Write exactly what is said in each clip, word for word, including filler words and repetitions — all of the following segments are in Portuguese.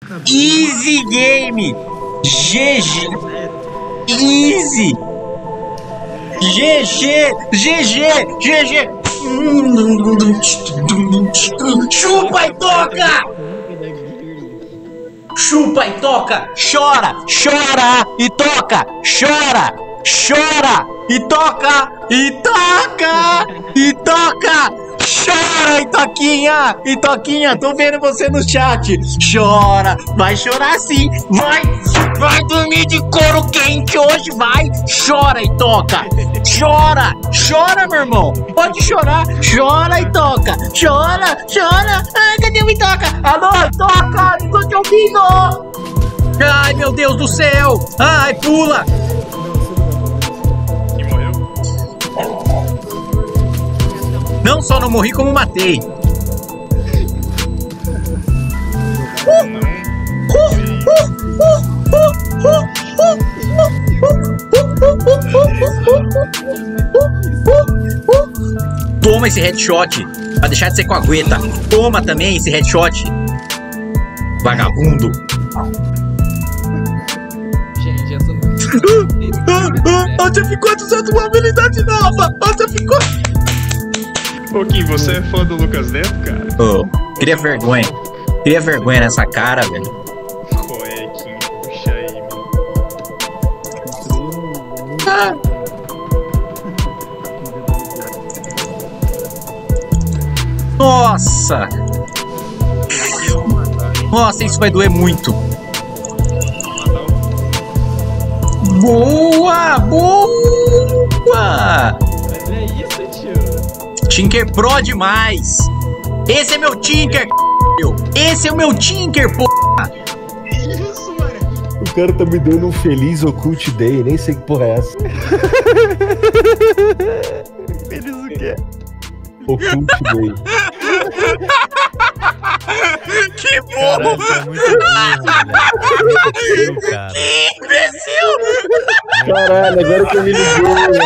Easy game. G G. Easy. G G. G G. G G. Chupa e toca. Chupa e toca. Chora. Chora e toca. Chora. Chora e toca. E toca. E toca. Chora, Itoquinha! Itoquinha, tô vendo você no chat. Chora, vai chorar sim. Vai, vai dormir de couro quente hoje, vai. Chora, Itoca. Chora, chora, meu irmão. Pode chorar. Chora, Itoca. Chora, chora. Ai, cadê o Itoca? Alô, Itoca, não tô te ouvindo. Ai, meu Deus do céu. Ai, pula. Não só não morri, como matei. Toma esse headshot, pra deixar de ser coagueta. Toma também esse headshot, vagabundo. Gente, essa não... Onde ficou usando uma habilidade nova? Onde ficou? Ô Kim, você é fã do Lucas Neto, cara? Oh, cria vergonha. Cria vergonha nessa cara, velho. Qual é, Kim? Puxa aí, mano. Ah. Nossa! Nossa, isso vai doer muito. Boa! Boa! É isso, tio. Tinker Pro demais! Esse é meu Tinker, esse é o meu Tinker, porra! Isso, mano. O cara tá me dando um feliz Occult Day, nem sei que porra é essa. Feliz o quê? Occult Day. Que burro! Caralho, é muito burro, velho. Que imbecil, cara. Que imbecil! Caralho, agora que eu me liguei,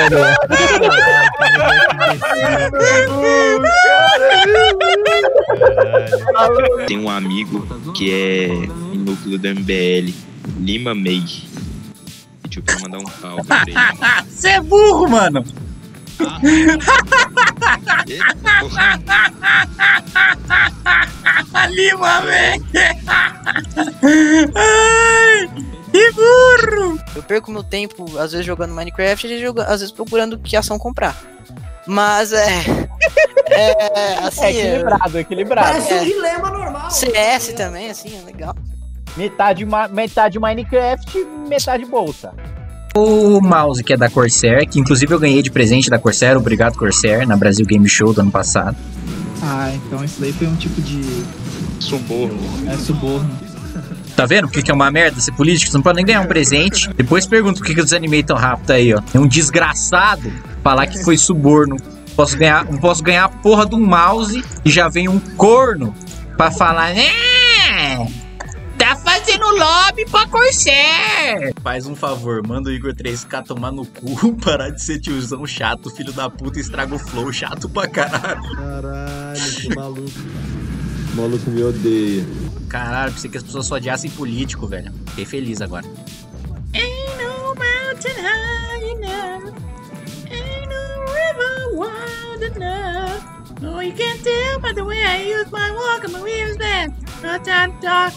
mano. Tem um amigo que é em núcleo do M B L, Lima May. E eu quero mandar um salve pra ele. Você é burro, mano! Lima, velho! Ai, que burro! Eu perco meu tempo, às vezes, jogando Minecraft e às vezes procurando que ação comprar. Mas é. É. Assim. É equilibrado, equilibrado. Parece É. um dilema normal. C S também, assim, é legal. Metade, ma- metade Minecraft, metade bolsa. O mouse que é da Corsair, que inclusive eu ganhei de presente da Corsair, obrigado Corsair, na Brasil Game Show do ano passado. Ah, então isso daí foi um tipo de... Suborno. É, suborno. Tá vendo por que que é uma merda ser político? Você não pode nem ganhar um presente. Depois pergunta por que que eu desanimei tão rápido aí, ó. É um desgraçado falar que foi suborno. Posso ganhar, posso ganhar a porra de um mouse e já vem um corno pra falar, né? Tá fazendo lobby pra Corsair. Faz um favor, manda o Igor três K tomar no cu, parar de ser tiozão chato, filho da puta, estraga o flow, chato pra caralho. Caralho, que maluco. O maluco me odeia. Caralho, pensei que as pessoas só odiassem político, velho. Fiquei feliz agora. Ain't no mountain high enough. Ain't no river wide enough. Oh, you can't tell by the way I use my walk and my wheels then. No time to talk.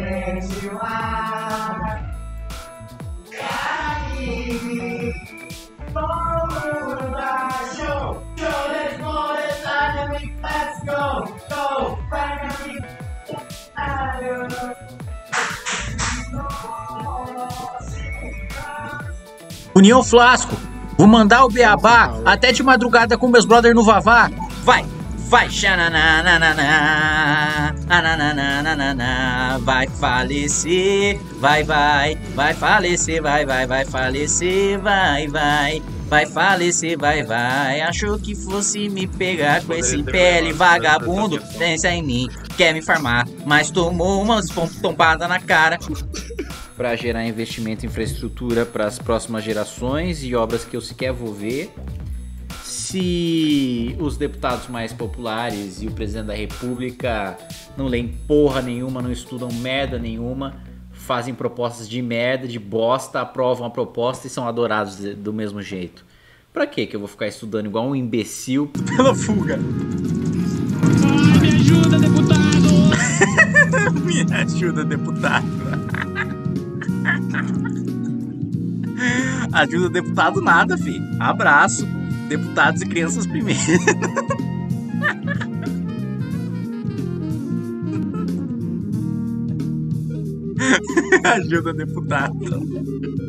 União Flasco, vou mandar o beabá até de madrugada com meus brothers no Vavá. Vai, vai, xananana, ananana, vai falecer, vai, vai, vai falecer, vai, vai, vai falecer, vai, vai, vai falecer, vai, vai. Achou que fosse me pegar com esse pele vagabundo, pensa em mim, quer me farmar, mas tomou umas tompadas na cara. Para gerar investimento em infraestrutura para as próximas gerações e obras que eu sequer vou ver. se os deputados mais populares e o presidente da república não leem porra nenhuma, não estudam merda nenhuma, fazem propostas de merda, de bosta, aprovam a proposta e são adorados do mesmo jeito? Pra quê que eu vou ficar estudando igual um imbecil Pela fuga. Ai, me ajuda, deputado! Me ajuda, deputado. Ajuda deputado nada, fi. Abraço. Deputados e crianças primeiro. Ajuda deputado.